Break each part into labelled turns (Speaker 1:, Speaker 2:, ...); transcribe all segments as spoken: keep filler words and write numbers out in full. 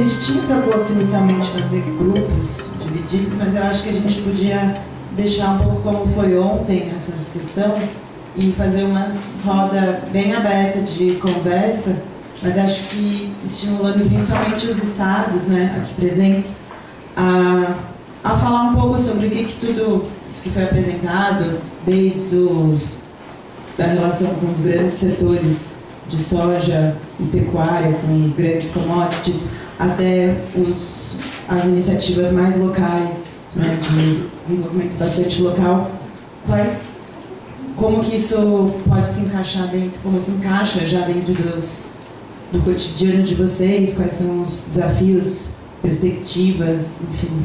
Speaker 1: gente tinha proposto inicialmente fazer grupos divididos, mas eu acho que a gente podia deixar um pouco como foi ontem essa sessão e fazer uma roda bem aberta de conversa, mas acho que estimulando principalmente os estados, né, aqui presentes, a, a falar um pouco sobre o que, que tudo isso que foi apresentado, desde os, da relação com os grandes setores de soja e pecuária, com os grandes commodities, até os, as iniciativas mais locais, né, de desenvolvimento bastante local. Qual, como que isso pode se encaixar dentro, como se encaixa já dentro dos, do cotidiano de vocês, quais são os desafios, perspectivas, enfim.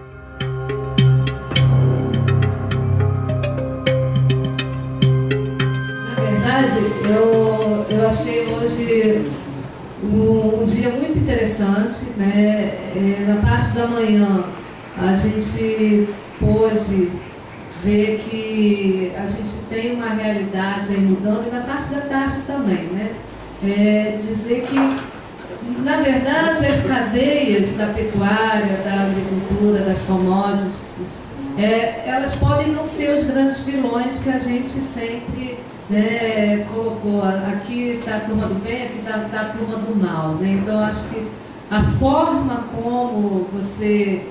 Speaker 2: Na verdade, eu, eu achei hoje um, um dia muito interessante, né? É, na parte da manhã a gente pôde ver que a gente tem uma realidade aí mudando, e na parte da tarde também, né? É, dizer que, na verdade, as cadeias da pecuária, da agricultura, das commodities, é, elas podem não ser os grandes vilões que a gente sempre, né, colocou. Aqui está a turma do bem, aqui está tá a turma do mal, né? Então, acho que a forma como você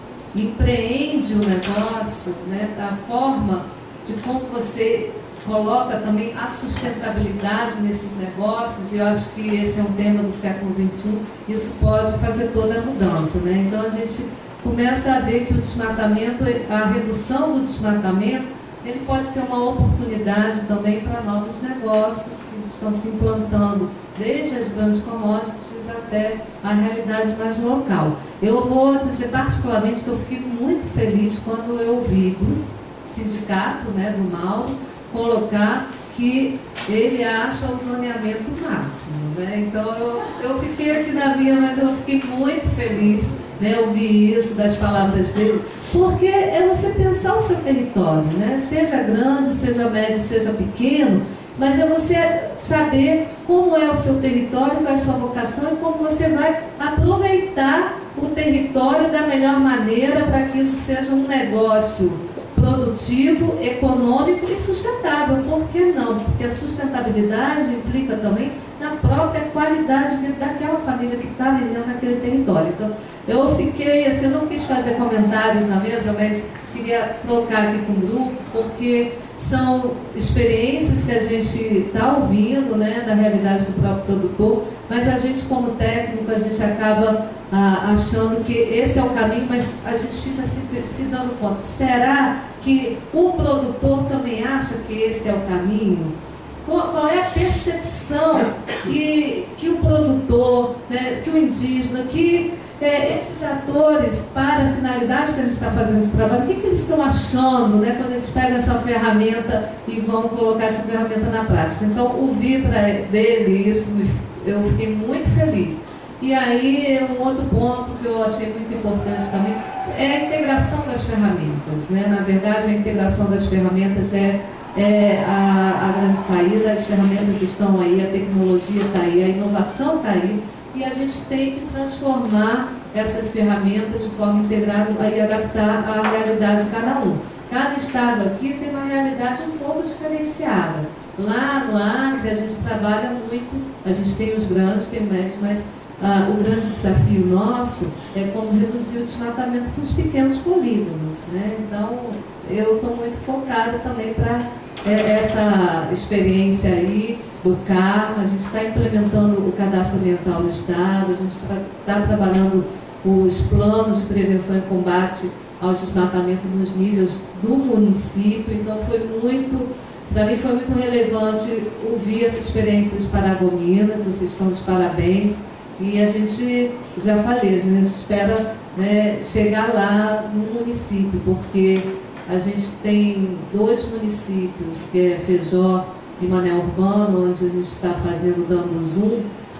Speaker 2: empreende o negócio, né, a forma de como você coloca também a sustentabilidade nesses negócios, e eu acho que esse é um tema do século vinte e um, isso pode fazer toda a mudança, né? Então a gente começa a ver que o desmatamento, a redução do desmatamento, ele pode ser uma oportunidade também para novos negócios que estão se implantando, desde as grandes commodities até a realidade mais local. Eu vou dizer particularmente que eu fiquei muito feliz quando eu ouvi do sindicato, né, do Mauro, colocar que ele acha o zoneamento máximo, né? Então eu, eu fiquei aqui na minha, mas eu fiquei muito feliz, né, ouvir isso das palavras dele, porque é você pensar o seu território, né? Seja grande, seja médio, seja pequeno, mas é você saber como é o seu território, qual é a sua vocação e como você vai aproveitar o território da melhor maneira para que isso seja um negócio produtivo, econômico e sustentável. Por que não? Porque a sustentabilidade implica também na própria qualidade de vida daquela família que está vivendo naquele território. Então, eu fiquei assim, eu não quis fazer comentários na mesa, mas queria trocar aqui com o grupo, porque são experiências que a gente está ouvindo, né, da realidade do próprio produtor, mas a gente, como técnico, a gente acaba ah, achando que esse é o caminho, mas a gente fica se, se dando conta. Será que o produtor também acha que esse é o caminho? Qual, qual é a percepção que, que o produtor, né, que o indígena, que é, esses atores, para a finalidade que a gente está fazendo esse trabalho, o que, que eles estão achando, né, quando eles pegam essa ferramenta e vão colocar essa ferramenta na prática? Então, ouvir pra, dele isso, eu fiquei muito feliz. E aí, um outro ponto que eu achei muito importante também é a integração das ferramentas, né? Na verdade, a integração das ferramentas é, é a, a grande saída. As ferramentas estão aí, a tecnologia está aí, a inovação está aí, e a gente tem que transformar essas ferramentas de forma integrada e adaptar à realidade de cada um. Cada estado aqui tem uma realidade um pouco diferenciada. Lá no Acre a gente trabalha muito, a gente tem os grandes, tem o médio, mas ah, o grande desafio nosso é como reduzir o desmatamento para os pequenos polígonos, né? Então, eu estou muito focada também para é, essa experiência aí do C A R. A gente está implementando o cadastro ambiental no estado, a gente está tá trabalhando os planos de prevenção e combate ao desmatamento nos níveis do município. Então, foi muito, para mim foi muito relevante ouvir essa experiência de Paragominas. Vocês estão de parabéns. E a gente, já falei, a gente espera, né, chegar lá no município, porque a gente tem dois municípios, que é Feijó e Mané Urbano, onde a gente está fazendo, dando zoom,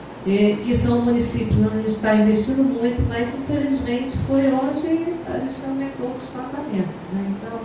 Speaker 2: e, que são municípios onde a gente está investindo muito, mas infelizmente foi onde a gente aumentou o desmatamento, né? Então,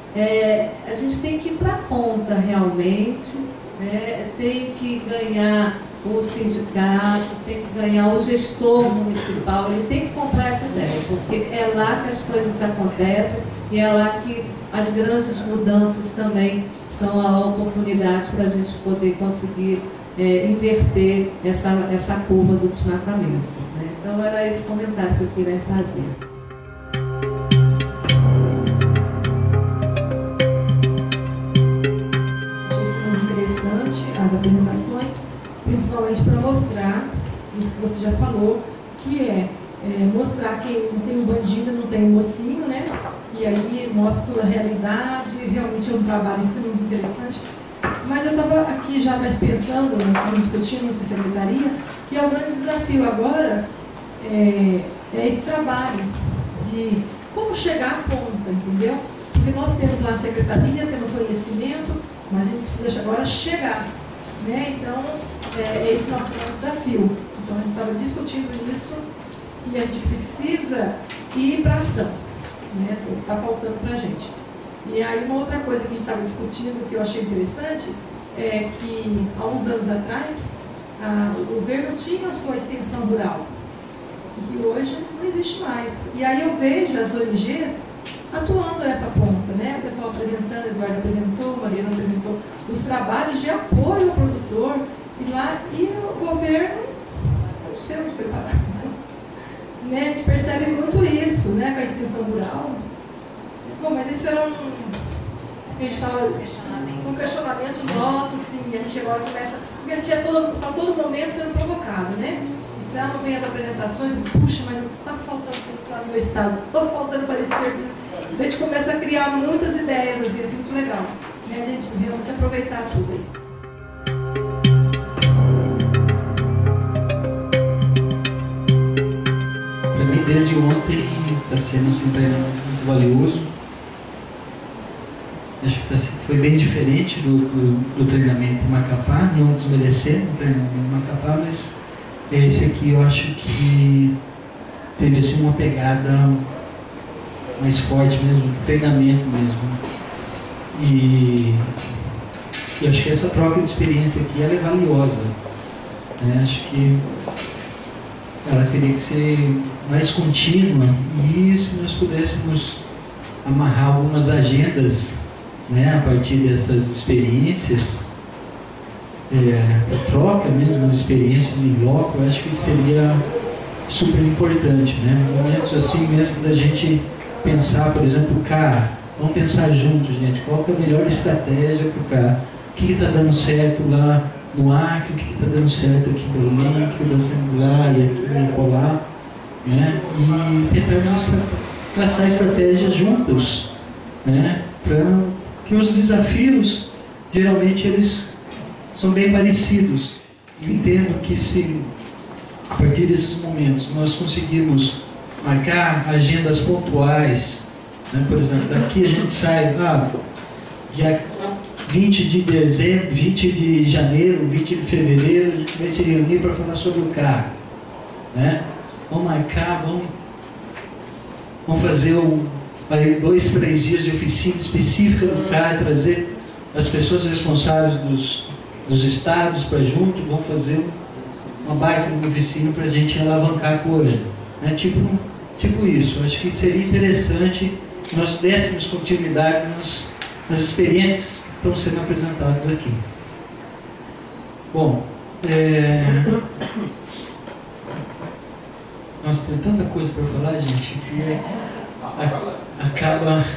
Speaker 2: é, a gente tem que ir para a ponta realmente, né? Tem que ganhar o sindicato, tem que ganhar o gestor municipal, ele tem que comprar essa ideia, porque é lá que as coisas acontecem e é lá que as grandes mudanças também são a oportunidade para a gente poder conseguir é, inverter essa, essa curva do desmatamento, né? Então era esse comentário que eu queria fazer.
Speaker 3: As apresentações, principalmente para mostrar isso que você já falou, que é, é mostrar que não tem um bandido, não tem um mocinho, né? E aí mostra toda a realidade, realmente é um trabalho extremamente interessante. Mas eu estava aqui já mais pensando, discutindo com a secretaria, que é o grande desafio agora é, é esse trabalho de como chegar à ponta, entendeu? Porque nós temos lá a secretaria, temos conhecimento, mas a gente precisa agora chegar. Né? Então, é, é esse nosso grande desafio. Então, a gente estava discutindo isso e a gente precisa ir para a ação. Né? Está faltando para a gente. E aí, uma outra coisa que a gente estava discutindo, que eu achei interessante, é que há uns anos atrás, a, o governo tinha a sua extensão rural, e que hoje não existe mais. E aí eu vejo as O N Gs atuando nessa ponta, né? O pessoal apresentando, Eduardo apresentou, Mariana apresentou, os trabalhos de apoio ao produtor, e lá, e o governo, não sei onde foi parar, né? A gente percebe muito isso, né? Com a extensão rural. Bom, mas isso era um... A gente estava... Um questionamento nosso, assim, e a gente agora começa... Porque a gente é todo, a todo momento sendo provocado, né? Então, vem as apresentações, puxa, mas está faltando pessoal no meu estado, estou faltando parecer. A gente começa a criar muitas ideias, às vezes, muito legal. Né? A gente realmente aproveitar tudo aí.
Speaker 4: Para mim, desde ontem, está sendo assim, muito valioso. Acho que foi bem diferente do, do, do treinamento em Macapá, não desmerecendo o treinamento em Macapá, mas esse aqui eu acho que teve assim, uma pegada mais forte mesmo, treinamento mesmo. E eu acho que essa troca de experiência aqui ela é valiosa. Né? Acho que ela teria que ser mais contínua e se nós pudéssemos amarrar algumas agendas, né, a partir dessas experiências, é, troca mesmo de experiências em loco, eu acho que seria super importante, né? Momentos assim mesmo da gente pensar, por exemplo, cá, vamos pensar juntos, gente, qual que é a melhor estratégia para o cá, o que está dando certo lá no Acre, o que está dando certo aqui em Belém, o que está dando certo lá e aqui em Colar, né? E tentarmos traçar estratégias juntos, né? Para que os desafios, geralmente, eles são bem parecidos. Eu entendo que se, a partir desses momentos, nós conseguirmos marcar agendas pontuais, né? Por exemplo, daqui a gente sai, ah, dia vinte de dezembro, vinte de janeiro, vinte de fevereiro, a gente vai se reunir para falar sobre o carro, né? Vamos marcar, vamos, vamos fazer um, aí dois, três dias de oficina específica do C A R, trazer as pessoas responsáveis dos, dos estados para junto, vão fazer uma baita de oficina para a gente alavancar a coisa. Né? Tipo, tipo isso. Acho que seria interessante nós dessemos continuidade nas, nas experiências que estão sendo apresentadas aqui. Bom, é... nós temos tanta coisa para falar, gente, que acaba...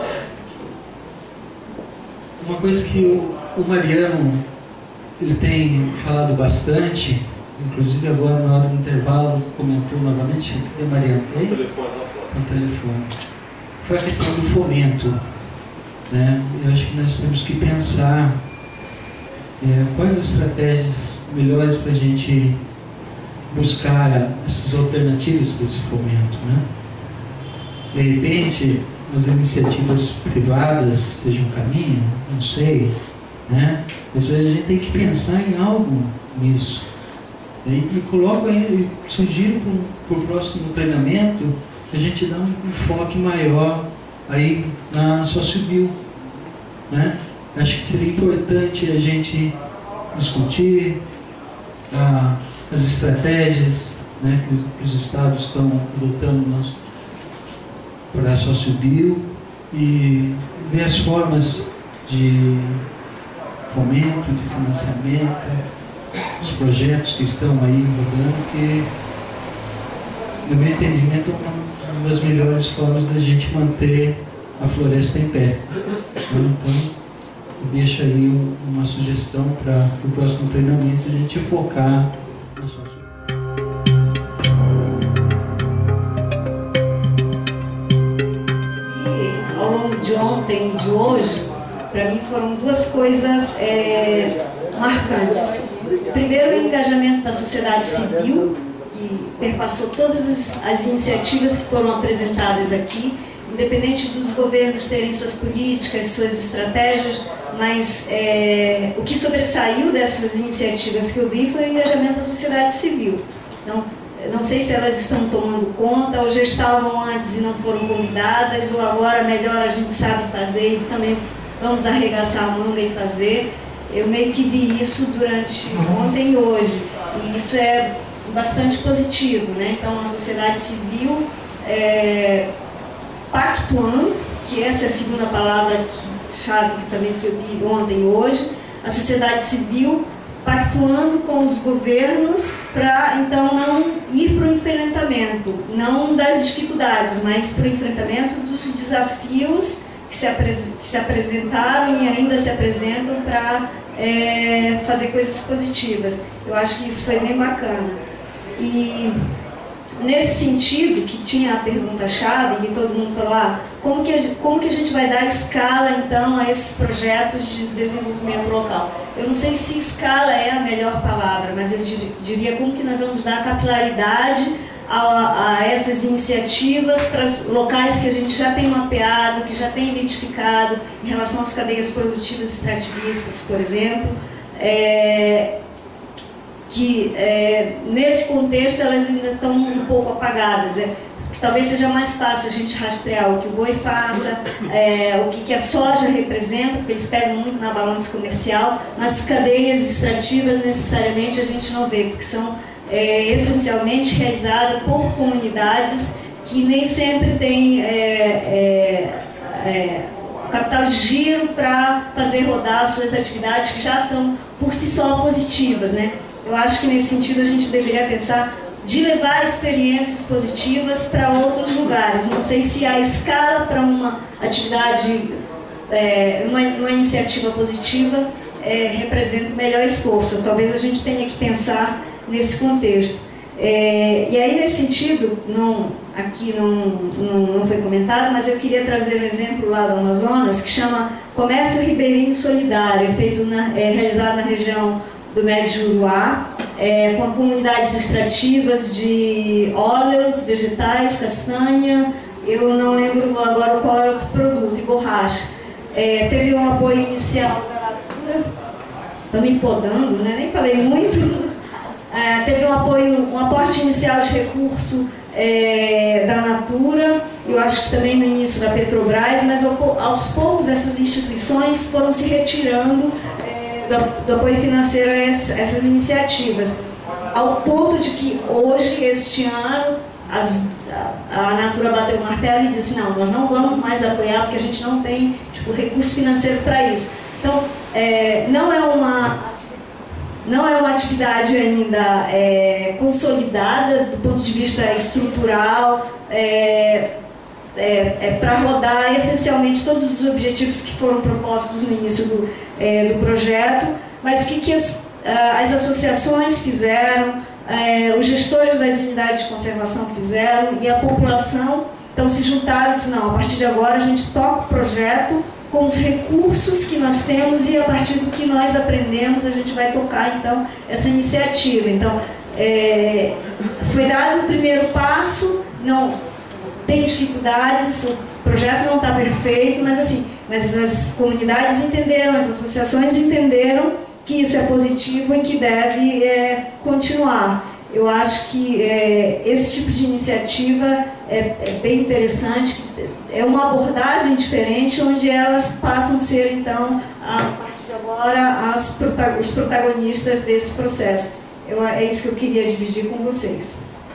Speaker 4: Uma coisa que o, o Mariano ele tem falado bastante, inclusive agora na hora do intervalo comentou novamente, cadê Mariano?
Speaker 5: No telefone, lá fora.
Speaker 4: No telefone. Foi a questão do fomento. Né? Eu acho que nós temos que pensar é, quais estratégias melhores para a gente buscar essas alternativas para esse fomento. Né? De repente, as iniciativas privadas sejam um caminho, não sei, né? Mas a gente tem que pensar em algo nisso. E, e coloco aí, sugiro para o próximo treinamento a gente dar um enfoque maior aí na SócioBio, né? Acho que seria importante a gente discutir, a, as estratégias, né, que, que os estados estão adotando para a SócioBio e ver as formas de fomento, de financiamento, os projetos que estão aí rodando, que, no meu entendimento, é uma das melhores formas da gente manter a floresta em pé. Então, eu deixo aí uma sugestão para o próximo treinamento, a gente focar na SócioBio.
Speaker 5: E ao longo de ontem e de hoje, para mim foram duas coisas é, marcantes. Primeiro, o engajamento da sociedade civil, que perpassou todas as, as iniciativas que foram apresentadas aqui, independente dos governos terem suas políticas, suas estratégias, mas é, o que sobressaiu dessas iniciativas que eu vi foi o engajamento da sociedade civil. Então, não sei se elas estão tomando conta, ou já estavam antes e não foram convidadas, ou agora melhor a gente sabe fazer e também vamos arregaçar a manga e fazer. Eu meio que vi isso durante ontem e hoje, e isso é bastante positivo, né? Então, a sociedade civil é, pactuando, que essa é a segunda palavra-chave que também que eu vi ontem e hoje, a sociedade civil pactuando com os governos para, então, não ir para o enfrentamento, não das dificuldades, mas para o enfrentamento dos desafios que se, apres que se apresentaram e ainda se apresentam para é, fazer coisas positivas. Eu acho que isso foi bem bacana. E nesse sentido, que tinha a pergunta-chave, e todo mundo falou, ah, como que, a, como que a gente vai dar escala, então, a esses projetos de desenvolvimento local? Eu não sei se escala é a melhor palavra, mas eu dir, diria como que nós vamos dar capilaridade a, a essas iniciativas para locais que a gente já tem mapeado, que já tem identificado, em relação às cadeias produtivas extrativistas, por exemplo, é, que é, nesse contexto elas ainda estão um pouco apagadas. É, talvez seja mais fácil a gente rastrear o que o boi faça, é, o que, que a soja representa, porque eles pesam muito na balança comercial, mas cadeias extrativas necessariamente a gente não vê, porque são é, essencialmente realizadas por comunidades que nem sempre têm é, é, é, capital de giro para fazer rodar suas atividades, que já são por si só positivas, né? Eu acho que nesse sentido a gente deveria pensar de levar experiências positivas para outros lugares. Não sei se a escala para uma atividade, é, uma, uma iniciativa positiva é, representa o melhor esforço. Talvez a gente tenha que pensar nesse contexto. É, e aí, nesse sentido, não, aqui não, não, não foi comentado, mas eu queria trazer um exemplo lá do Amazonas que chama Comércio Ribeirinho Solidário, feito na, é, realizado na região do Médio Juruá, é, com comunidades extrativas de óleos, vegetais, castanha, eu não lembro agora qual é o produto, e borracha. É, teve um apoio inicial da Natura, também podando, né? Nem falei muito. É, teve um apoio, um aporte inicial de recurso é, da Natura, eu acho que também no início da Petrobras, mas aos poucos essas instituições foram se retirando Do, do apoio financeiro a essas iniciativas, ao ponto de que hoje, este ano, as, a, a Natura bateu o martelo e disse, não, nós não vamos mais apoiar porque a gente não tem tipo, recurso financeiro para isso. Então, é, não, é uma, não é uma atividade ainda é, consolidada do ponto de vista estrutural, é, É, é, para rodar essencialmente todos os objetivos que foram propostos no início do, é, do projeto, mas o que, que as, as associações fizeram, é, os gestores das unidades de conservação fizeram e a população então se juntaram e disse, não, a partir de agora a gente toca o projeto com os recursos que nós temos e a partir do que nós aprendemos a gente vai tocar então essa iniciativa. Então, é, foi dado o primeiro passo, não... tem dificuldades, o projeto não está perfeito, mas assim, mas as comunidades entenderam, as associações entenderam que isso é positivo e que deve é, continuar. Eu acho que é, esse tipo de iniciativa é, é bem interessante, é uma abordagem diferente, onde elas passam a ser, então, a partir de agora, as, os protagonistas desse processo. Eu, é isso que eu queria dividir com vocês.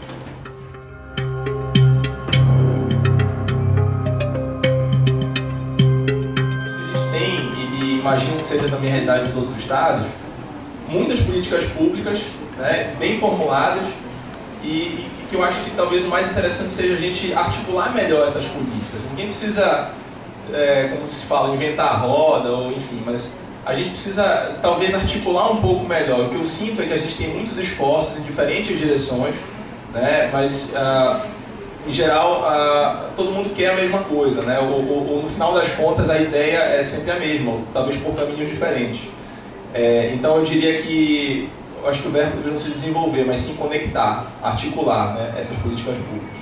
Speaker 6: Imagino que seja também a realidade de todos os estados, muitas políticas públicas, né, bem formuladas, e, e que eu acho que talvez o mais interessante seja a gente articular melhor essas políticas. Ninguém precisa, é, como se fala, inventar a roda, ou enfim, mas a gente precisa talvez articular um pouco melhor. O que eu sinto é que a gente tem muitos esforços em diferentes direções, né, mas ah, em geral, ah, todo mundo quer a mesma coisa, né? Ou, ou, ou no final das contas a ideia é sempre a mesma, ou, talvez por caminhos diferentes. É, então eu diria que, eu acho que o verbo deve não se desenvolver, mas sim conectar, articular, né, essas políticas públicas.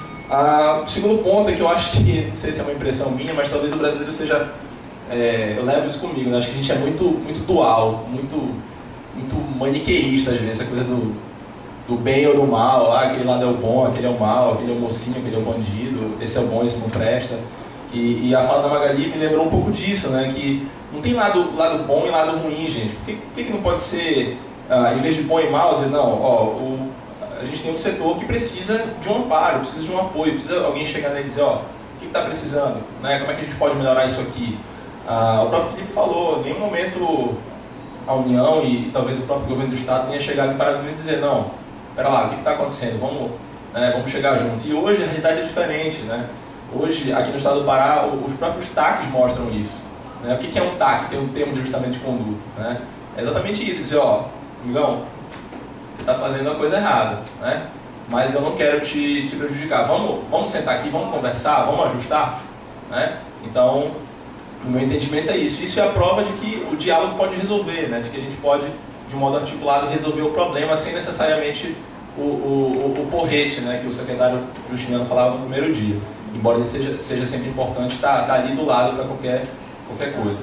Speaker 6: Ah, o segundo ponto é que eu acho que, não sei se é uma impressão minha, mas talvez o brasileiro seja, é, eu levo isso comigo, né? Acho que a gente é muito, muito dual, muito, muito maniqueísta às vezes, essa coisa do do bem ou do mal, ah, aquele lado é o bom, aquele é o mal, aquele é o mocinho, aquele é o bandido, esse é o bom, esse não presta. E, e a fala da Magali me lembrou um pouco disso, né, que não tem lado, lado bom e lado ruim, gente. Por que, por que, que não pode ser, ah, em vez de bom e mal, dizer, não, ó, o, a gente tem um setor que precisa de um amparo, precisa de um apoio, precisa alguém chegar nele e dizer, ó, o que está precisando, né, como é que a gente pode melhorar isso aqui? Ah, o próprio Felipe falou, em nenhum momento a União e, e talvez o próprio governo do Estado tenha chegado em Paraná e dizer, não, espera lá, o que está acontecendo? Vamos, né, vamos chegar juntos. E hoje a realidade é diferente, né? Hoje, aqui no estado do Pará, os próprios T A Cs mostram isso. Né? O que é um T A C? Tem um termo de ajustamento de conduta. Né? É exatamente isso, dizer, ó, amigão, você está fazendo a coisa errada, né? Mas eu não quero te, te prejudicar. Vamos, vamos sentar aqui, vamos conversar, vamos ajustar? Né? Então, o meu entendimento é isso. Isso é a prova de que o diálogo pode resolver, né? De que a gente pode, de um modo articulado, resolver o problema sem necessariamente o, o, o, o porrete, né, que o secretário Justiniano falava no primeiro dia. Embora ele seja, seja sempre importante estar, estar ali do lado para qualquer, qualquer coisa.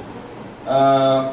Speaker 6: Ah,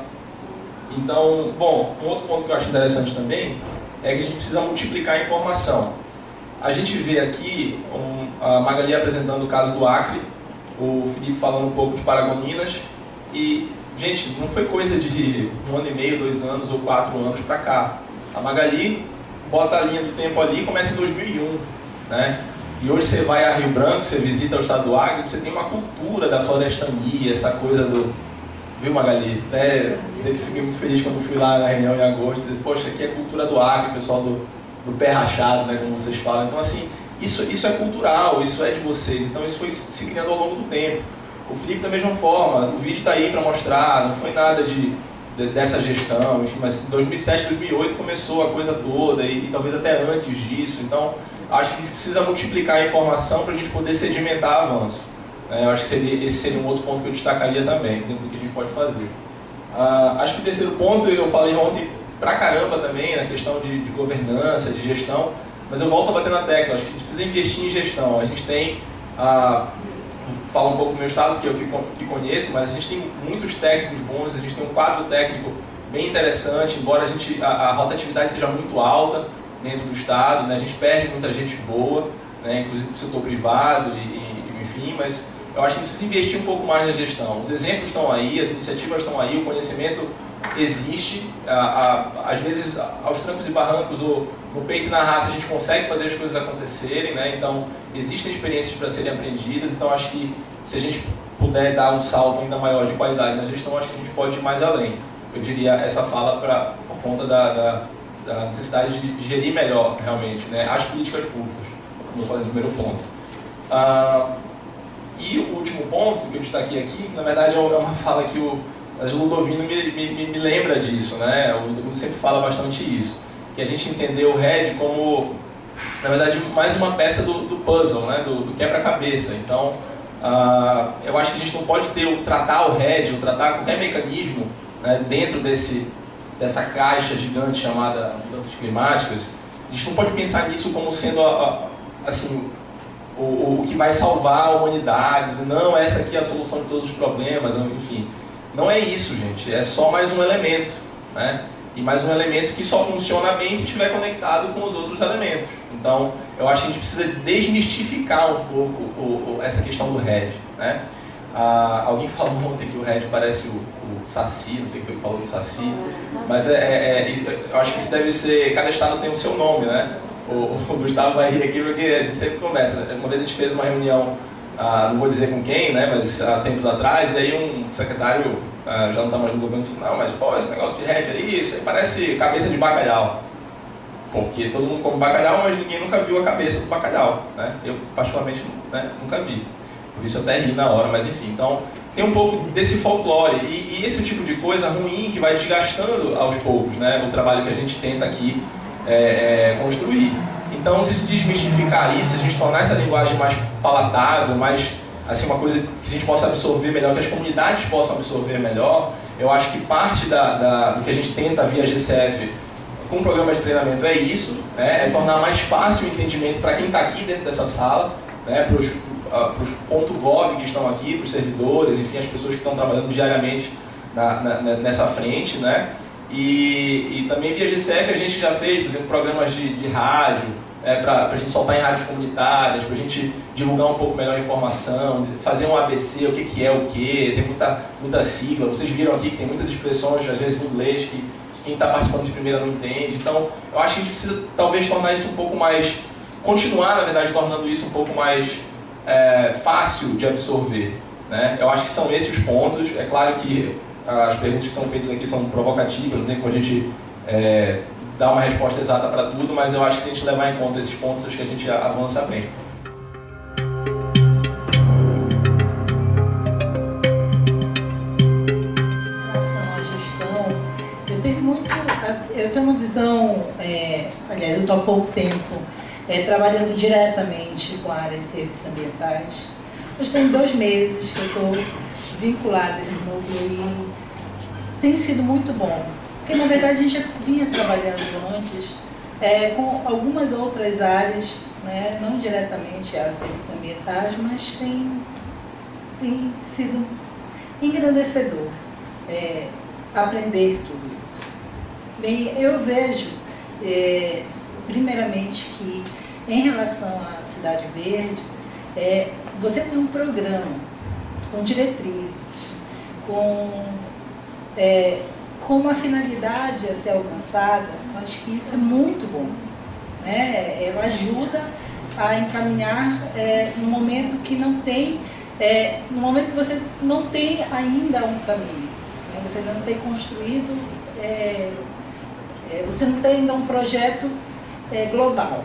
Speaker 6: então, bom, um outro ponto que eu acho interessante também é que a gente precisa multiplicar a informação. A gente vê aqui um, a Magali apresentando o caso do Acre, o Felipe falando um pouco de Paragominas, e, gente, não foi coisa de um ano e meio, dois anos ou quatro anos para cá. A Magali bota a linha do tempo ali e começa em dois mil e um, né? E hoje você vai a Rio Branco, você visita o estado do Acre, você tem uma cultura da florestania, essa coisa do... Viu, Magali? Até dizer que fiquei muito feliz quando fui lá na reunião em agosto, dizer, poxa, aqui é cultura do Acre, pessoal do, do pé rachado, né, como vocês falam. Então, assim, isso, isso é cultural, isso é de vocês, então isso foi se criando ao longo do tempo. O Felipe da mesma forma, o vídeo está aí para mostrar, não foi nada de, de, dessa gestão, enfim, mas em dois mil e sete, dois mil e oito começou a coisa toda e, e talvez até antes disso, então acho que a gente precisa multiplicar a informação para a gente poder sedimentar avanço. É, eu acho que seria, esse seria um outro ponto que eu destacaria também, dentro do que a gente pode fazer. Ah, acho que o terceiro ponto, eu falei ontem pra caramba também, na questão de, de governança, de gestão, mas eu volto a bater na tecla, acho que a gente precisa investir em gestão. A gente tem, ah, falo um pouco do meu estado, que eu que, que conheço, mas a gente tem muitos técnicos bons, a gente tem um quadro técnico bem interessante, embora a, gente, a, a rotatividade seja muito alta dentro do estado, né? A gente perde muita gente boa, né? Inclusive do setor privado, e, e, enfim, mas eu acho que precisa investir um pouco mais na gestão. Os exemplos estão aí, as iniciativas estão aí, o conhecimento existe. A, a, às vezes, aos trancos e barrancos, ou no peito e na raça, a gente consegue fazer as coisas acontecerem, né? Então, existem experiências para serem aprendidas. Então, acho que se a gente puder dar um salto ainda maior de qualidade na gestão, acho que a gente pode ir mais além. Eu diria essa fala pra, por conta da, da, da necessidade de, de gerir melhor, realmente, né? As políticas públicas, como eu falei no primeiro ponto. Ah, E o último ponto que eu destaquei aqui, que na verdade é uma fala que o, o Ludovino me, me, me lembra disso, né? O Ludovino sempre fala bastante isso, que a gente entendeu o R E D como, na verdade, mais uma peça do, do puzzle, né? do, do quebra-cabeça. Então, uh, eu acho que a gente não pode ter, tratar o R E D, ou tratar qualquer mecanismo, né, dentro desse, dessa caixa gigante chamada mudanças climáticas. A gente não pode pensar nisso como sendo, a, a, assim, O, o que vai salvar a humanidade, não, essa aqui é a solução de todos os problemas, enfim. Não é isso, gente, é só mais um elemento, né? E mais um elemento que só funciona bem se estiver conectado com os outros elementos. Então, eu acho que a gente precisa desmistificar um pouco o, o, essa questão do R E D, né? Ah, alguém falou ontem que o Red parece o, o Saci, não sei o que falou do Saci, mas é, é, é, eu acho que isso deve ser, cada estado tem o seu nome, né? O, o Gustavo vai rir aqui porque a gente sempre conversa. Uma vez a gente fez uma reunião, ah, não vou dizer com quem, né, mas há tempos atrás, e aí um secretário, ah, já não está mais no governo, falou, não, mas pô, esse negócio de Red aí, isso aí parece cabeça de bacalhau. Porque todo mundo come bacalhau, mas ninguém nunca viu a cabeça do bacalhau, né? Eu, particularmente, né, nunca vi. Por isso eu até ri na hora, mas enfim. Então, tem um pouco desse folclore. E, e esse tipo de coisa ruim que vai desgastando aos poucos, né? O trabalho que a gente tenta aqui é, é, construir. Então, se desmistificar isso, se a gente tornar essa linguagem mais palatável, mais, assim, uma coisa que a gente possa absorver melhor, que as comunidades possam absorver melhor, eu acho que parte da, da, do que a gente tenta via G C F com o programa de treinamento é isso, né? É tornar mais fácil o entendimento para quem está aqui dentro dessa sala, né? Para os para os ponto gov que estão aqui, para os servidores, enfim, as pessoas que estão trabalhando diariamente na, na, nessa frente, né? E, e também via G C F a gente já fez, por exemplo, programas de, de rádio, é, para a gente soltar em rádios comunitárias, para a gente divulgar um pouco melhor a informação, fazer um A B C, o que, que é o que, tem muita, muita sigla, vocês viram aqui que tem muitas expressões, às vezes em inglês, que, que quem está participando de primeira não entende. Então, eu acho que a gente precisa talvez tornar isso um pouco mais, continuar, na verdade, tornando isso um pouco mais É, fácil de absorver, né? Eu acho que são esses os pontos. É claro que as perguntas que são feitas aqui são provocativas, não tem como a gente é, dar uma resposta exata para tudo, mas eu acho que se a gente levar em conta esses pontos, acho que a gente avança à frente.
Speaker 7: Em relação à gestão, eu tenho muito, eu tenho uma visão, é, aliás, eu estou há pouco tempo É, trabalhando diretamente com a área de serviços ambientais. Mas tem dois meses que eu estou vinculada a esse núcleo e tem sido muito bom. Porque, na verdade, a gente já vinha trabalhando antes é, com algumas outras áreas, né, não diretamente a serviços ambientais, mas tem, tem sido engrandecedor é, aprender tudo isso. Bem, eu vejo, é, primeiramente, que em relação à Cidade Verde, é, você tem um programa com diretrizes, com, é, com uma finalidade a ser alcançada. Acho que isso é muito bom, né? Ela ajuda a encaminhar é, no momento que não tem, é, no momento que você não tem ainda um caminho, né? Você não tem construído, é, é, você não tem ainda um projeto É, global,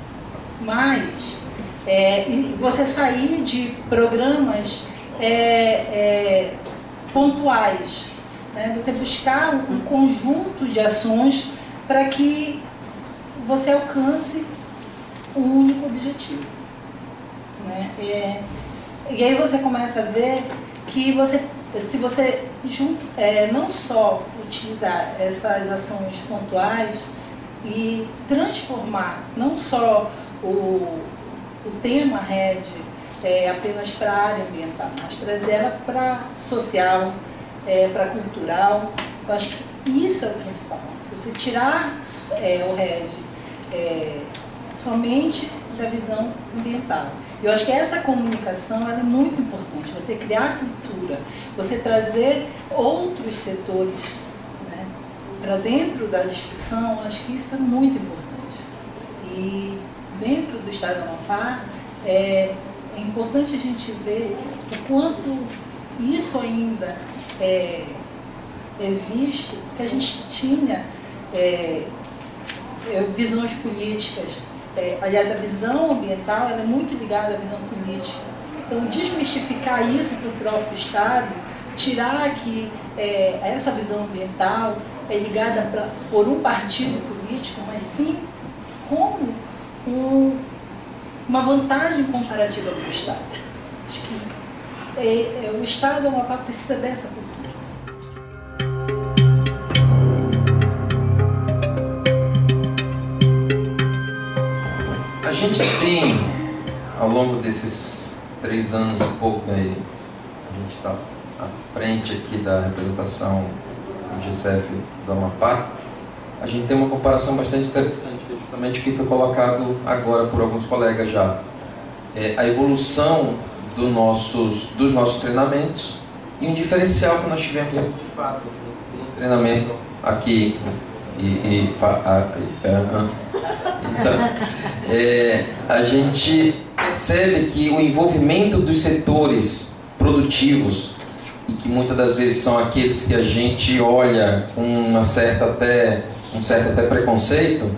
Speaker 7: mas é, você sair de programas é, é, pontuais, né? Você buscar um, um conjunto de ações para que você alcance um único objetivo, né? É, e aí você começa a ver que você, se você junto, é, não só utilizar essas ações pontuais e transformar não só o, o tema Red é, apenas para a área ambiental, mas trazer ela para social, é, para cultural. Eu acho que isso é o principal. Você tirar é, o Red é, somente da visão ambiental. Eu acho que essa comunicação ela é muito importante. Você criar cultura, você trazer outros setores para dentro da discussão, acho que isso é muito importante. E dentro do Estado do Amapá, é, é importante a gente ver o quanto isso ainda é, é visto, que a gente tinha é, visões políticas. É, aliás, a visão ambiental ela é muito ligada à visão política. Então, desmistificar isso para o próprio Estado, tirar que é, essa visão ambiental é ligada pra, por um partido político, mas sim como um, uma vantagem comparativa para o Estado. Acho que é, é, o Estado é uma parte precisa dessa cultura.
Speaker 8: A gente tem, ao longo desses três anos e pouco, né, a gente está à frente aqui da representação do G C F do Amapá, a gente tem uma comparação bastante interessante, que é justamente o que foi colocado agora por alguns colegas já. É, a evolução do nossos, dos nossos treinamentos e um diferencial que nós tivemos aqui, de fato, no treinamento aqui. E, e, a, a, a, então, é, a gente percebe que o envolvimento dos setores produtivos, e que muitas das vezes são aqueles que a gente olha com uma certa até, um certo até preconceito,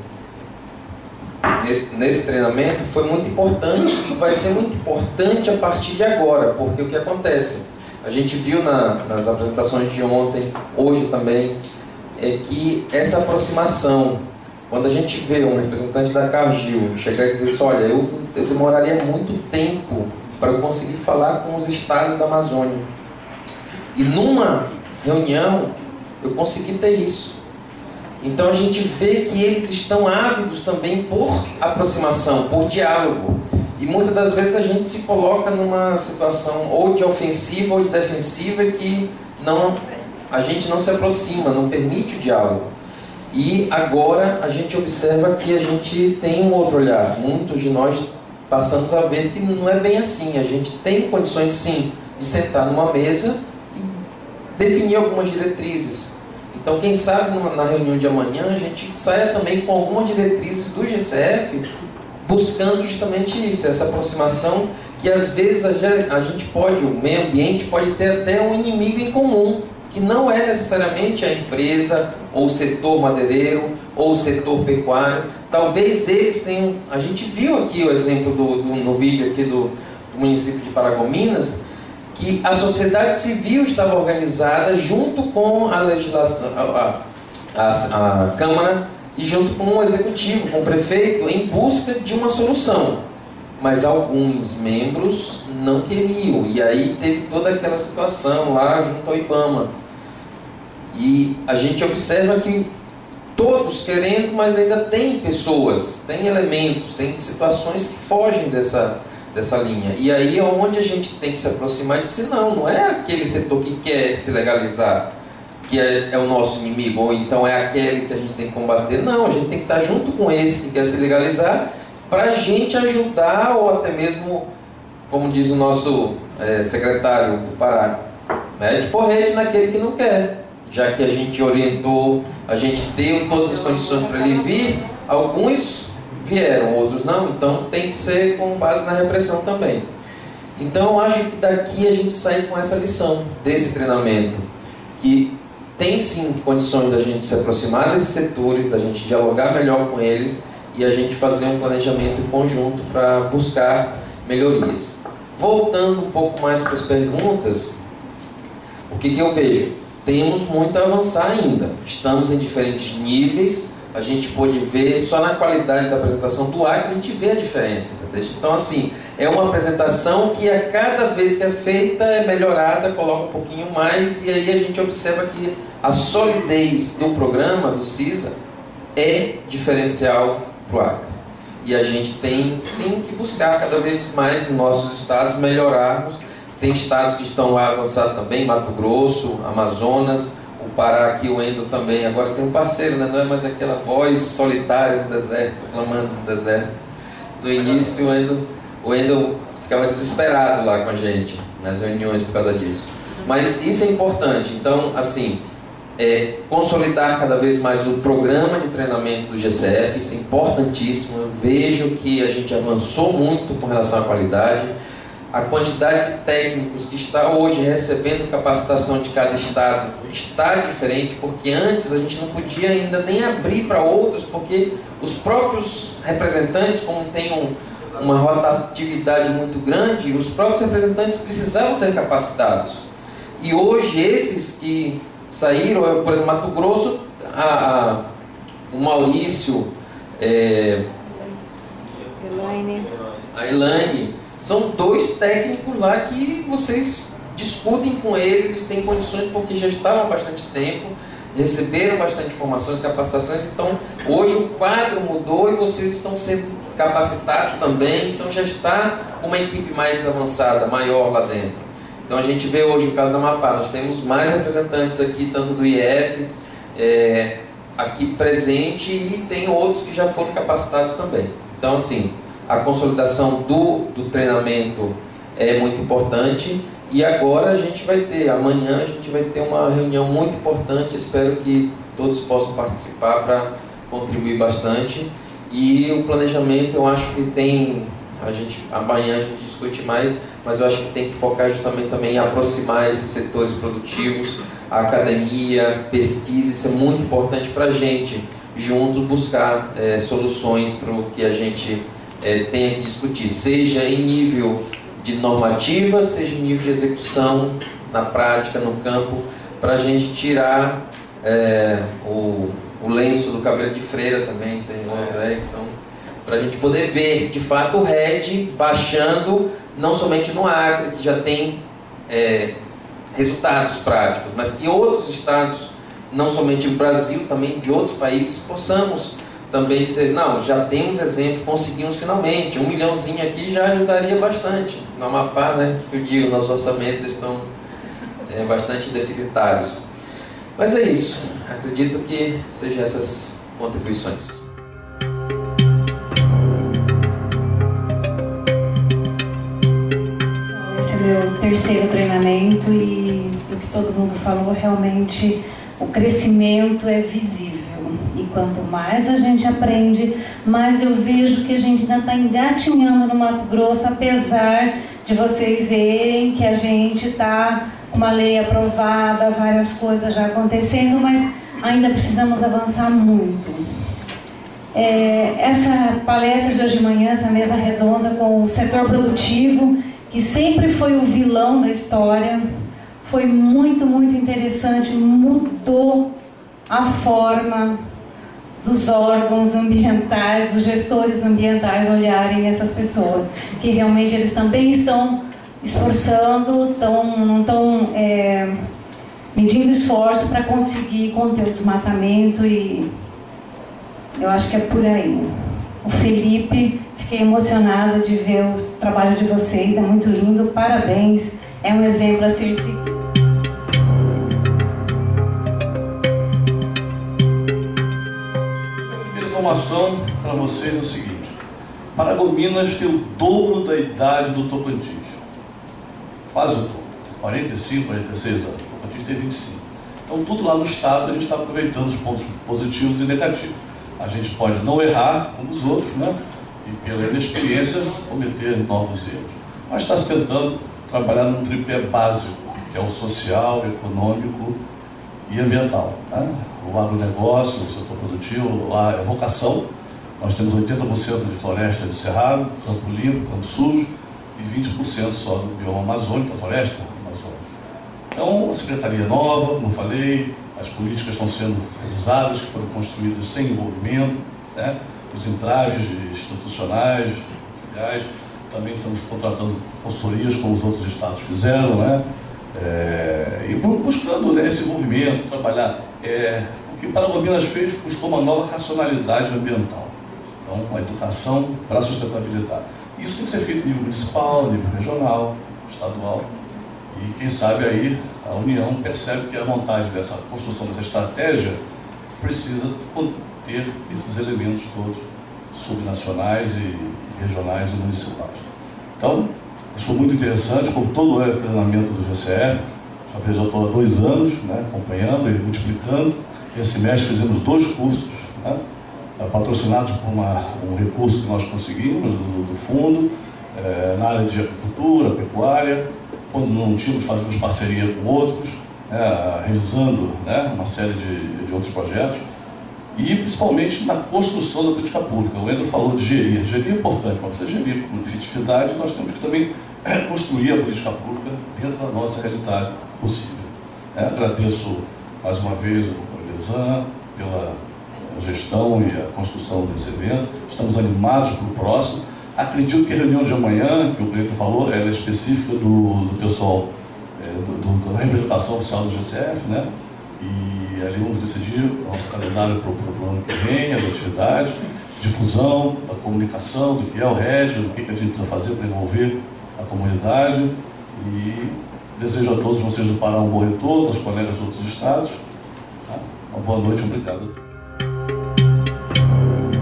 Speaker 8: nesse, nesse treinamento foi muito importante e vai ser muito importante a partir de agora, porque o que acontece? A gente viu na, nas apresentações de ontem, hoje também, é que essa aproximação, quando a gente vê um representante da Cargill chegar e dizer assim, olha, eu, eu demoraria muito tempo para eu conseguir falar com os estados da Amazônia. E numa reunião eu consegui ter isso. Então a gente vê que eles estão ávidos também por aproximação, por diálogo. E muitas das vezes a gente se coloca numa situação ou de ofensiva ou de defensiva que não... a gente não se aproxima, não permite o diálogo. E agora a gente observa que a gente tem um outro olhar. Muitos de nós passamos a ver que não é bem assim. A gente tem condições, sim, de sentar numa mesa e definir algumas diretrizes. Então, quem sabe na reunião de amanhã a gente saia também com algumas diretrizes do G C F, buscando justamente isso, essa aproximação que às vezes a gente pode, o meio ambiente pode ter até um inimigo em comum, que não é necessariamente a empresa, ou o setor madeireiro, ou o setor pecuário. Talvez eles tenham... A gente viu aqui o exemplo do, do, no vídeo aqui do, do município de Paragominas, que a sociedade civil estava organizada junto com a legislação, a, a, a Câmara, e junto com o Executivo, com o Prefeito, em busca de uma solução. Mas alguns membros não queriam, e aí teve toda aquela situação lá junto ao IBAMA. E a gente observa que todos querendo, mas ainda tem pessoas, tem elementos, tem situações que fogem dessa, dessa linha. E aí é onde a gente tem que se aproximar e dizer, não, não é aquele setor que quer se legalizar que é, é o nosso inimigo, ou então é aquele que a gente tem que combater. Não, a gente tem que estar junto com esse que quer se legalizar, para a gente ajudar, ou até mesmo, como diz o nosso é, secretário do Pará, mete porrete naquele que não quer. Já que a gente orientou, a gente deu todas as condições para ele vir, alguns vieram, outros não, então tem que ser com base na repressão também. Então eu acho que daqui a gente sai com essa lição desse treinamento, que tem sim condições da gente se aproximar desses setores, da gente dialogar melhor com eles, e a gente fazer um planejamento em conjunto para buscar melhorias. Voltando um pouco mais para as perguntas, o que, que eu vejo? Temos muito a avançar ainda. Estamos em diferentes níveis. A gente pode ver, só na qualidade da apresentação do Acre, a gente vê a diferença. Então, assim, é uma apresentação que a cada vez que é feita é melhorada, coloca um pouquinho mais, e aí a gente observa que a solidez do programa, do CISA, é diferencial para o Acre. E a gente tem sim que buscar cada vez mais nos nossos estados melhorarmos. Tem estados que estão lá avançados também, Mato Grosso, Amazonas, o Pará aqui, o Endo também. Agora tem um parceiro, né? Não é mais aquela voz solitária do deserto, clamando no deserto. No início o Endo, o Endo ficava desesperado lá com a gente, nas reuniões por causa disso. Mas isso é importante. Então, assim, É, consolidar cada vez mais o programa de treinamento do G C F, isso é importantíssimo. Eu vejo que a gente avançou muito com relação à qualidade. A quantidade de técnicos que está hoje recebendo capacitação de cada estado está diferente, porque antes a gente não podia ainda nem abrir para outros, porque os próprios representantes, como tem um, uma rotatividade muito grande, os próprios representantes precisavam ser capacitados. E hoje esses que saíram, por exemplo, Mato Grosso, a, a, o Maurício, é,
Speaker 9: Elaine.
Speaker 8: a Elaine, são dois técnicos lá que vocês discutem com eles, eles têm condições porque já estavam há bastante tempo, receberam bastante informações, capacitações, então hoje o quadro mudou e vocês estão sendo capacitados também, então já está uma equipe mais avançada, maior lá dentro. Então a gente vê hoje o caso da Amapá, nós temos mais representantes aqui, tanto do I F, é, aqui presente, e tem outros que já foram capacitados também. Então, assim, a consolidação do, do treinamento é muito importante. E agora a gente vai ter, amanhã a gente vai ter uma reunião muito importante, espero que todos possam participar para contribuir bastante. E o planejamento, eu acho que tem, a gente, amanhã a gente discute mais, mas eu acho que tem que focar justamente também em aproximar esses setores produtivos, a academia, pesquisa, isso é muito importante para a gente, juntos buscar é, soluções para o que a gente é, tenha que discutir, seja em nível de normativa, seja em nível de execução, na prática, no campo, para a gente tirar é, o, o lenço do cabelo de freira também, tem outro aí, então, para a gente poder ver, de fato, o R E D baixando, não somente no Acre, que já tem é, resultados práticos, mas que outros estados, não somente o Brasil, também de outros países, possamos também dizer, não, já temos exemplo, conseguimos finalmente, um milhãozinho aqui já ajudaria bastante. No Amapá, né, eu digo, nossos orçamentos estão é, bastante deficitários. Mas é isso, acredito que sejam essas contribuições.
Speaker 10: Esse é meu terceiro treinamento e o que todo mundo falou, realmente o crescimento é visível. E quanto mais a gente aprende, mais eu vejo que a gente ainda está engatinhando no Mato Grosso, apesar de vocês verem que a gente está com uma lei aprovada, várias coisas já acontecendo, mas ainda precisamos avançar muito. É, essa palestra de hoje de manhã, essa mesa redonda com o setor produtivo, que sempre foi o vilão da história, foi muito, muito interessante, mudou a forma dos órgãos ambientais, dos gestores ambientais olharem essas pessoas, que realmente eles também estão esforçando, tão, não estão é, medindo esforço para conseguir conter o desmatamento, e eu acho que é por aí. O Felipe, fiquei emocionada de ver o trabalho de vocês, é muito lindo, parabéns, é um exemplo a ser seguido.
Speaker 11: Informação para vocês é o seguinte: Paragominas tem o dobro da idade do Tocantins, quase o dobro, quarenta e cinco, quarenta e seis anos, o Tocantins tem vinte e cinco. Então tudo lá no estado a gente está aproveitando os pontos positivos e negativos. A gente pode não errar como os outros, né? E pela inexperiência cometer novos erros, mas está se tentando trabalhar num tripé básico, que é o social, econômico e ambiental, né? O agronegócio, o setor produtivo, a vocação. Nós temos oitenta por cento de floresta de cerrado, campo limpo, campo sujo, e vinte por cento só do bioma amazônico, da floresta amazônica. Então, a secretaria nova, como falei, as políticas estão sendo revisadas, que foram construídas sem envolvimento, né? Os entraves institucionais, aliás, também estamos contratando consultorias, como os outros estados fizeram, né? É, e buscando, né, esse envolvimento, trabalhar. É, o que Paragominas fez, buscou uma nova racionalidade ambiental. Então, uma educação para a sustentabilidade. Isso tem que ser feito em nível municipal, nível regional, estadual. E quem sabe aí a União percebe que a montagem dessa construção dessa estratégia precisa conter esses elementos todos subnacionais e regionais e municipais. Então, achou muito interessante, como todo o treinamento do G C F, já estou há dois anos, né, acompanhando e multiplicando. Esse mês fizemos dois cursos, né, patrocinados por uma, um recurso que nós conseguimos do, do fundo, é, na área de agricultura, pecuária. Quando não tínhamos, fazíamos parceria com outros, né, realizando, né, uma série de, de outros projetos. E principalmente na construção da política pública. O Andrew falou de gerir. Gerir é importante, mas para você gerir com efetividade, nós temos que também construir a política pública dentro da nossa realidade possível. É, agradeço mais uma vez ao Elezan pela gestão e a construção desse evento. Estamos animados para o próximo. Acredito que a reunião de amanhã, que o Preto falou, ela é específica do, do pessoal, é, do, do, da representação oficial do G C F, né? E ali vamos decidir o nosso calendário para o ano que vem, as atividades, difusão, a comunicação do que é o R E D, do que, que a gente precisa fazer para envolver a comunidade. E desejo a todos vocês do Pará um bom retorno, aos colegas de outros estados. Tá? Uma boa noite, obrigado.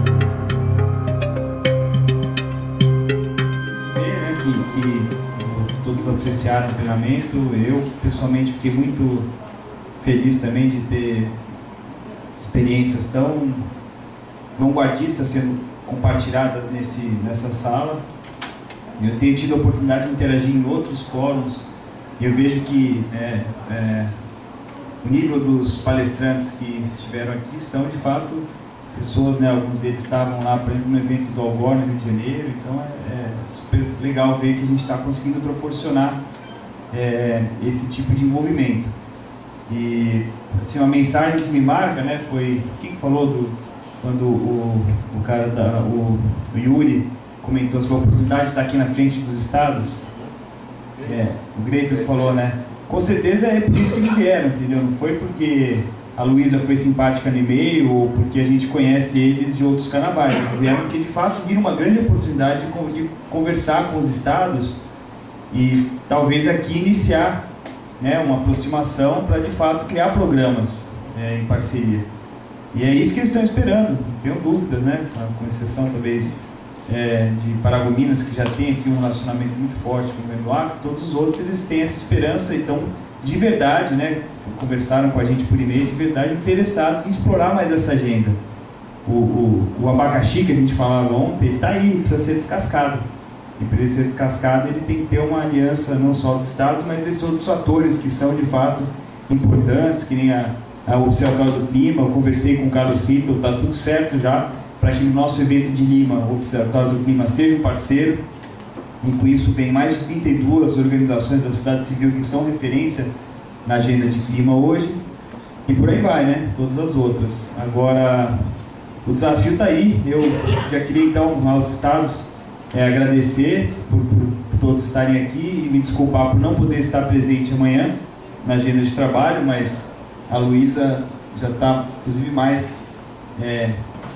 Speaker 12: Que, que todos apreciaram o treinamento. Eu, pessoalmente, fiquei muito feliz também de ter experiências tão vanguardistas sendo compartilhadas nesse, nessa sala. Eu tenho tido a oportunidade de interagir em outros fóruns e eu vejo que é, é, o nível dos palestrantes que estiveram aqui são, de fato, pessoas, né, alguns deles estavam lá, por exemplo, no evento do Algor, no Rio de Janeiro, então é, é super legal ver que a gente está conseguindo proporcionar é, esse tipo de envolvimento. E, assim, uma mensagem que me marca, né, foi, quem falou do, quando o, o cara, da, o, o Yuri, comentou sobre a oportunidade de estar aqui na frente dos estados. É, o Greito falou, né, com certeza é por isso que eles vieram, entendeu? Não foi porque a Luísa foi simpática no e-mail ou porque a gente conhece eles de outros carnavais. Eles vieram porque, de fato, viram uma grande oportunidade de, de conversar com os estados e talvez aqui iniciar, né, uma aproximação para, de fato, criar programas é, em parceria. E é isso que eles estão esperando, não tenho dúvidas, né? Com exceção, talvez, é, de Paragominas, que já tem aqui um relacionamento muito forte com o governo do Acre, todos os outros eles têm essa esperança e estão, de verdade, né, conversaram com a gente por e-mail, de verdade interessados em explorar mais essa agenda. O, o, o abacaxi que a gente falava ontem, ele está aí, precisa ser descascado. E para ele ser descascado, ele tem que ter uma aliança não só dos estados, mas desses outros fatores que são, de fato, importantes, que nem a, a Observatório do Clima. Eu conversei com o Carlos Rito, está tudo certo já, para que no nosso evento de Lima, o Observatório do Clima seja um parceiro. E com isso vem mais de trinta e duas organizações da sociedade civil que são referência na agenda de clima hoje. E por aí vai, né? Todas as outras. Agora, o desafio está aí. Eu já queria, então, aos estados é, agradecer por, por todos estarem aqui e me desculpar por não poder estar presente amanhã na agenda de trabalho, mas a Luísa já está, inclusive, mais é,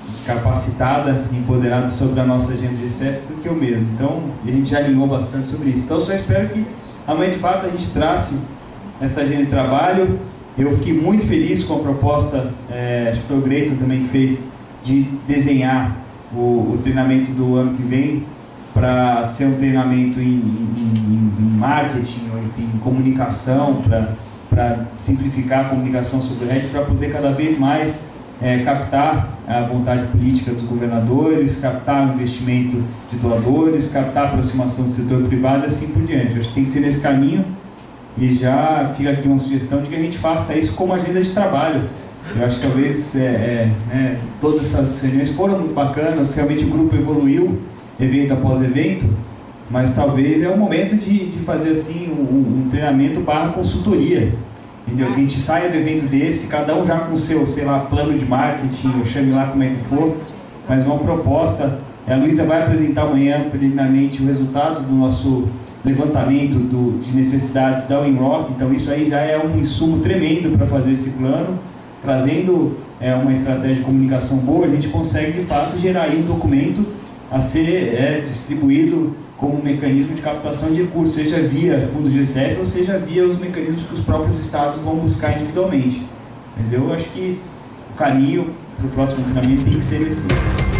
Speaker 12: capacitada e empoderada sobre a nossa agenda de G C F do que eu mesmo. Então, a gente já alinhou bastante sobre isso. Então, só espero que amanhã, de fato, a gente trace essa agenda de trabalho. Eu fiquei muito feliz com a proposta, é, acho que foi o Greito também que fez, de desenhar o, o treinamento do ano que vem para ser um treinamento em, em, em marketing, ou enfim, em comunicação, para simplificar a comunicação sobre o R E D, para poder cada vez mais é, captar a vontade política dos governadores, captar o investimento de doadores, captar a aproximação do setor privado e assim por diante. Eu acho que tem que ser nesse caminho. E já fica aqui uma sugestão de que a gente faça isso como agenda de trabalho. Eu acho que talvez é, é, né, todas essas reuniões foram muito bacanas, realmente o grupo evoluiu, evento após evento, mas talvez é o momento de, de fazer assim um, um treinamento barra consultoria, entendeu? Que a gente saia do evento desse, cada um já com o seu, sei lá, plano de marketing, ou chame lá como é que for, mas uma proposta. A Luísa vai apresentar amanhã, preliminarmente, o resultado do nosso levantamento do, de necessidades da Winrock, então isso aí já é um insumo tremendo para fazer esse plano, trazendo é, uma estratégia de comunicação boa, a gente consegue de fato gerar aí um documento a ser é, distribuído como um mecanismo de captação de recursos, seja via fundo G C F ou seja via os mecanismos que os próprios estados vão buscar individualmente. Mas eu acho que o caminho para o próximo treinamento tem que ser esse.